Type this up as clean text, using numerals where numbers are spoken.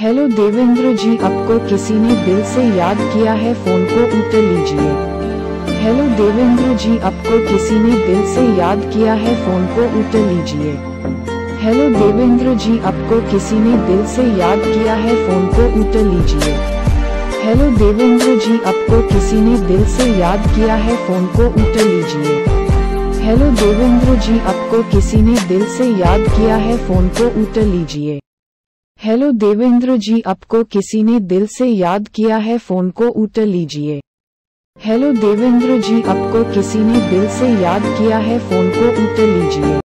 Hello Devendra जी, आपको किसी ने दिल से याद किया है, फोन को उठा लीजिए। हेलो देवेंद्र जी, आपको किसी ने दिल से याद किया है, फोन को उठा लीजिए। हेलो देवेंद्र जी, आपको किसी ने दिल से याद किया है, फोन को उठा लीजिए। हेलो देवेंद्र जी, आपको किसी ने दिल से याद किया है, फोन को उठा लीजिए। हेलो देवेंद्र जी, आपको किसी ने दिल से याद किया है, फोन को उठा लीजिए। हेलो देवेंद्र जी, आपको किसी ने दिल से याद किया है, फोन को उठा लीजिए। हेलो देवेंद्र जी, आपको किसी ने दिल से याद किया है, फोन को उठा लीजिए।